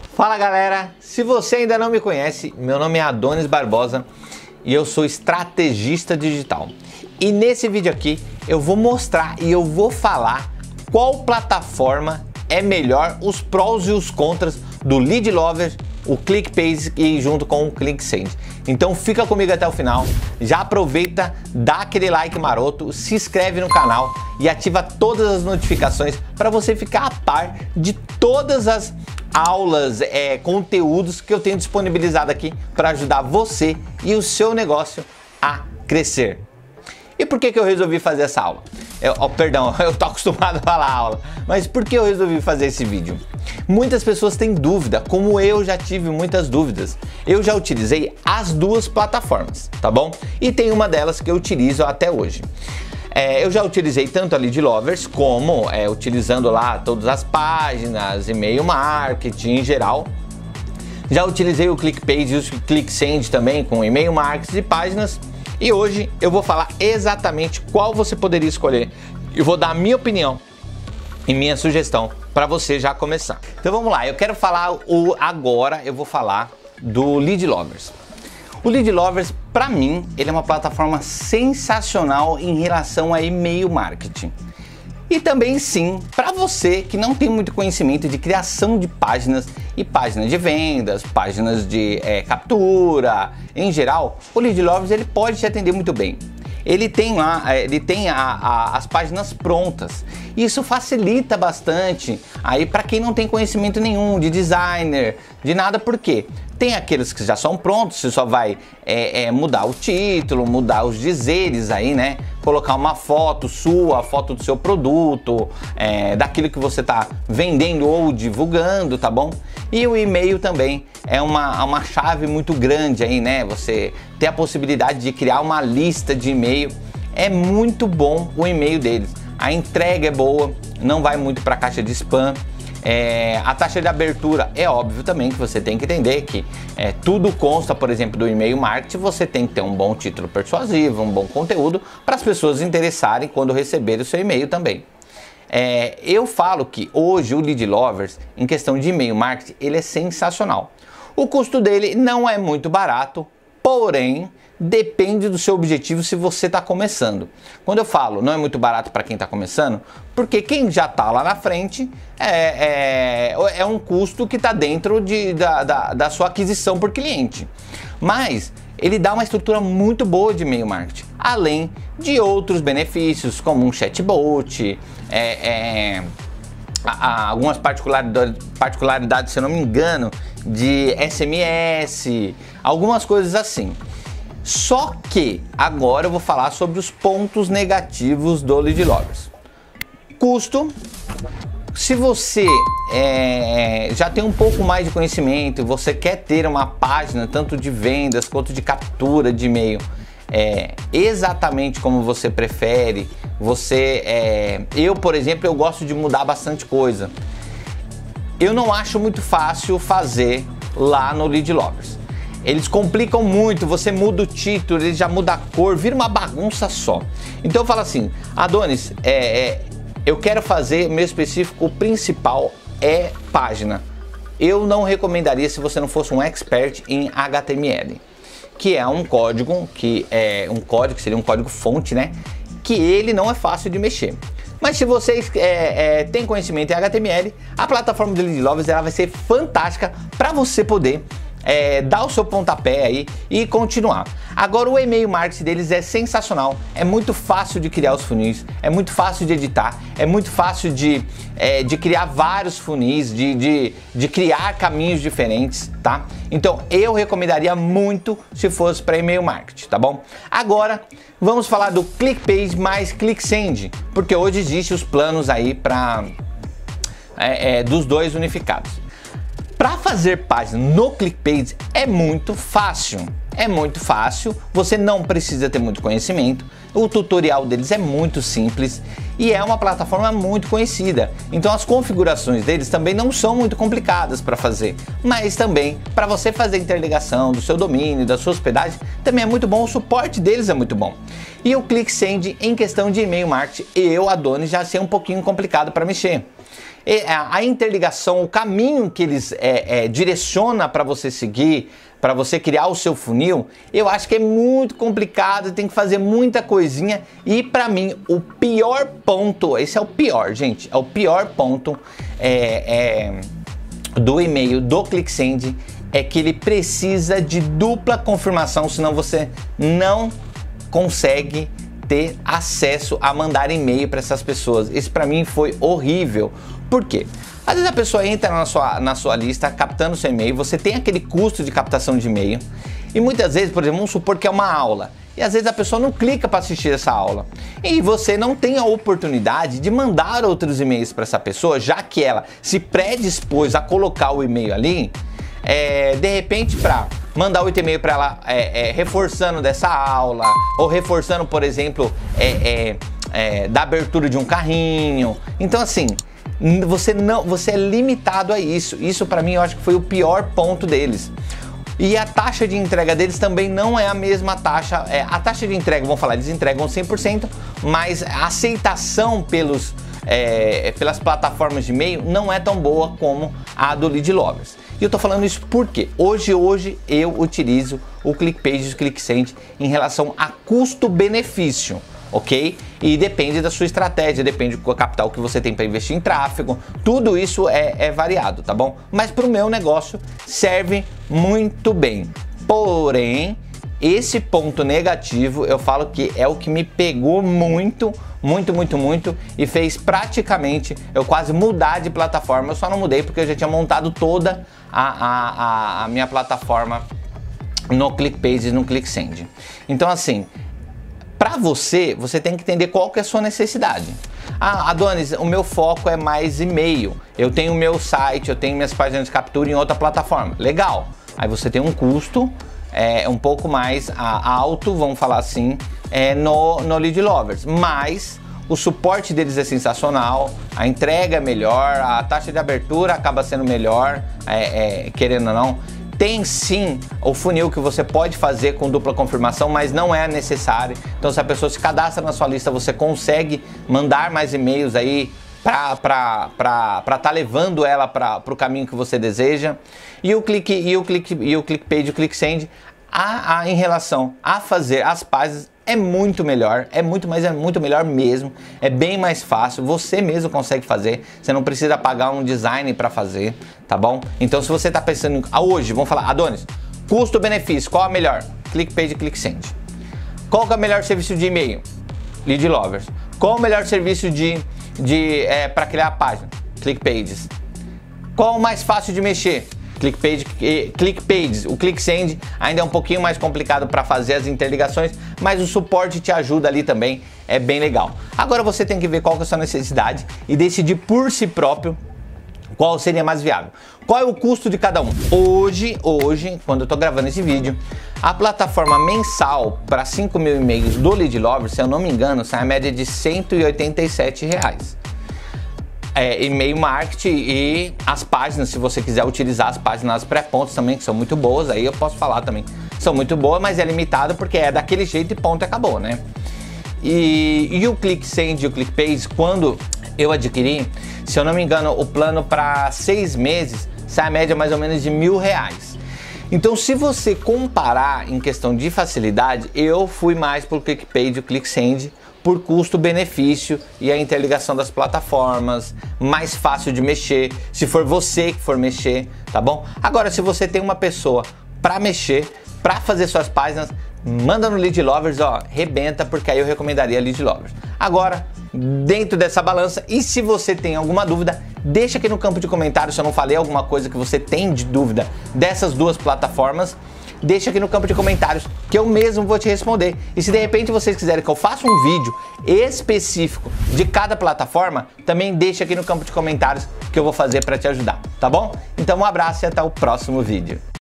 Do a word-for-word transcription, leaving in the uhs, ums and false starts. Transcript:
Fala galera, se você ainda não me conhece, meu nome é Adonis Barbosa e eu sou estrategista digital. E nesse vídeo aqui eu vou mostrar e eu vou falar qual plataforma é melhor, os prós e os contras do Lead Lover, o ClickPage e junto com o ClickSend. Então fica comigo até o final, já aproveita, dá aquele like maroto, se inscreve no canal e ativa todas as notificações para você ficar a par de todas as aulas, é, conteúdos que eu tenho disponibilizado aqui para ajudar você e o seu negócio a crescer. E por que que eu resolvi fazer essa aula? Eu, oh, perdão, eu tô acostumado a falar aula, mas por que eu resolvi fazer esse vídeo? Muitas pessoas têm dúvida, como eu já tive muitas dúvidas. Eu já utilizei as duas plataformas, tá bom? E tem uma delas que eu utilizo até hoje. É, eu já utilizei tanto a Lead Lovers como é, utilizando lá todas as páginas, e-mail marketing em geral. Já utilizei o ClickPage e o ClickSend também com e-mail marketing e páginas. E hoje eu vou falar exatamente qual você poderia escolher. Eu vou dar a minha opinião e minha sugestão para você já começar. Então vamos lá, eu quero falar o agora, eu vou falar do Lead Lovers. O Lead Lovers, para mim, ele é uma plataforma sensacional em relação a e-mail marketing. E também sim, para você que não tem muito conhecimento de criação de páginas e páginas de vendas, páginas de é, captura, em geral, o Lead Lovers ele pode te atender muito bem. Ele tem lá, ele tem a, a, as páginas prontas. Isso facilita bastante aí para quem não tem conhecimento nenhum de designer, de nada, porque tem aqueles que já são prontos, você só vai é, é, mudar o título, mudar os dizeres aí, né? Colocar uma foto sua, foto do seu produto, é, daquilo que você está vendendo ou divulgando, tá bom? E o e-mail também é uma, uma chave muito grande aí, né? Você ter a possibilidade de criar uma lista de e-mail. É muito bom o e-mail deles. A entrega é boa, não vai muito para a caixa de spam. É, a taxa de abertura é óbvio também que você tem que entender que é, tudo consta, por exemplo, do e-mail marketing. Você tem que ter um bom título persuasivo, um bom conteúdo para as pessoas interessarem quando receberem o seu e-mail também. É, eu falo que hoje o Lead Lovers, em questão de e-mail marketing, ele é sensacional. O custo dele não é muito barato, porém depende do seu objetivo se você está começando. Quando eu falo não é muito barato para quem está começando, porque quem já está lá na frente é, é, é um custo que está dentro de, da, da, da sua aquisição por cliente. Mas ele dá uma estrutura muito boa de e-mail marketing, além de outros benefícios como um chatbot, é, é, a, a, algumas particularidades, particularidades, se eu não me engano, de S M S, algumas coisas assim. Só que agora eu vou falar sobre os pontos negativos do Lead Lovers. Custo. Se você é, já tem um pouco mais de conhecimento, você quer ter uma página tanto de vendas quanto de captura de e-mail é, exatamente como você prefere, você, é, eu por exemplo, eu gosto de mudar bastante coisa. Eu não acho muito fácil fazer lá no Lead Lovers. Eles complicam muito, você muda o título, ele já muda a cor, vira uma bagunça só. Então eu falo assim, Adonis, é, é, eu quero fazer meu específico, o principal é página. Eu não recomendaria se você não fosse um expert em H T M L, que é um código, que é um código, que seria um código fonte, né? Que ele não é fácil de mexer. Mas se vocês é, é, têm conhecimento em H T M L, a plataforma do Lead Lovers ela vai ser fantástica para você poder É, dar o seu pontapé aí e continuar. Agora o e-mail marketing deles é sensacional, é muito fácil de criar os funis, é muito fácil de editar, é muito fácil de, é, de criar vários funis, de, de, de criar caminhos diferentes, tá? Então eu recomendaria muito se fosse para e-mail marketing, tá bom? Agora vamos falar do ClickPage mais ClickSend, porque hoje existem os planos aí para é, é, dos dois unificados. Para fazer página no ClickPage é muito fácil, é muito fácil, você não precisa ter muito conhecimento, o tutorial deles é muito simples e é uma plataforma muito conhecida, então as configurações deles também não são muito complicadas para fazer, mas também para você fazer a interligação do seu domínio, da sua hospedagem, também é muito bom, o suporte deles é muito bom. E o ClickSend em questão de e-mail marketing, eu, Adonis, já sei um pouquinho complicado para mexer. a interligação, o caminho que eles é, é, direciona para você seguir, para você criar o seu funil, eu acho que é muito complicado, tem que fazer muita coisinha. E para mim, o pior ponto, esse é o pior, gente, é o pior ponto é, é, do e-mail do ClickSend, é que ele precisa de dupla confirmação, senão você não consegue ter acesso a mandar e-mail para essas pessoas. Isso para mim foi horrível. Por quê? Às vezes a pessoa entra na sua, na sua lista captando seu e-mail, você tem aquele custo de captação de e-mail e muitas vezes, por exemplo, vamos supor que é uma aula e às vezes a pessoa não clica para assistir essa aula e você não tem a oportunidade de mandar outros e-mails para essa pessoa, já que ela se predispôs a colocar o e-mail ali, é, de repente para mandar outro e-mail para ela é, é, reforçando dessa aula ou reforçando, por exemplo, é, é, é, da abertura de um carrinho. Então assim, Você não, você é limitado a isso. Isso para mim eu acho que foi o pior ponto deles. E a taxa de entrega deles também não é a mesma taxa. É, a taxa de entrega, vamos falar, eles entregam cem por cento, mas a aceitação pelos, é, pelas plataformas de e-mail não é tão boa como a do Lead Lovers. E eu tô falando isso porque hoje, hoje eu utilizo o ClickPages e o ClickSend em relação a custo-benefício. Ok? E depende da sua estratégia, depende do capital que você tem para investir em tráfego, tudo isso é, é variado, tá bom? Mas para o meu negócio serve muito bem. Porém, esse ponto negativo eu falo que é o que me pegou muito, muito, muito, muito e fez praticamente eu quase mudar de plataforma. Eu só não mudei porque eu já tinha montado toda a, a, a, a minha plataforma no ClickPages e no ClickSend. Então assim, para você, você tem que entender qual que é a sua necessidade. Ah, Adonis, o meu foco é mais e-mail. Eu tenho o meu site, eu tenho minhas páginas de captura em outra plataforma. Legal. Aí você tem um custo é, um pouco mais a, alto, vamos falar assim, é, no, no Lead Lovers. Mas o suporte deles é sensacional, a entrega é melhor, a taxa de abertura acaba sendo melhor, é, é, querendo ou não. Tem sim o funil que você pode fazer com dupla confirmação, mas não é necessário. Então se a pessoa se cadastra na sua lista, você consegue mandar mais e-mails aí para estar levando ela para o caminho que você deseja. E o Click, e o Click, e o ClickPage e o ClickSend, a, a, em relação a fazer as páginas, é muito melhor, é muito, mas é muito melhor mesmo, é bem mais fácil, você mesmo consegue fazer, você não precisa pagar um design para fazer, tá bom? Então se você está pensando, ah, hoje, vamos falar, Adonis, custo-benefício, qual é melhor? ClickPage e ClickSend. Qual que é o melhor serviço de e-mail? Lead Lovers. Qual o melhor serviço de, de, é, para criar a página? ClickPages. Qual o mais fácil de mexer? ClickPage, ClickPages. O ClickSend ainda é um pouquinho mais complicado para fazer as interligações, mas o suporte te ajuda ali também, é bem legal. Agora você tem que ver qual que é a sua necessidade e decidir por si próprio qual seria mais viável. Qual é o custo de cada um? Hoje, hoje, quando eu estou gravando esse vídeo, a plataforma mensal para cinco mil e-mails do Lead Lovers, se eu não me engano, sai a média de cento e oitenta e sete reais. É, e-mail marketing e as páginas, se você quiser utilizar as páginas pré-pontos também, que são muito boas, aí eu posso falar também, são muito boas, mas é limitado porque é daquele jeito e ponto, acabou, né? E, e o ClickSend e o ClickPages, quando eu adquiri, se eu não me engano, o plano para seis meses sai a média mais ou menos de mil reais. Então, se você comparar em questão de facilidade, eu fui mais pro ClickPage e o ClickSend por custo-benefício e a interligação das plataformas, mais fácil de mexer, se for você que for mexer, tá bom? Agora, se você tem uma pessoa para mexer, para fazer suas páginas, manda no Lead Lovers, ó, rebenta, porque aí eu recomendaria Lead Lovers. Agora, dentro dessa balança, e se você tem alguma dúvida, deixa aqui no campo de comentários se eu não falei alguma coisa que você tem de dúvida dessas duas plataformas. Deixa aqui no campo de comentários que eu mesmo vou te responder. E se de repente vocês quiserem que eu faça um vídeo específico de cada plataforma, também deixa aqui no campo de comentários que eu vou fazer para te ajudar, tá bom? Então um abraço e até o próximo vídeo.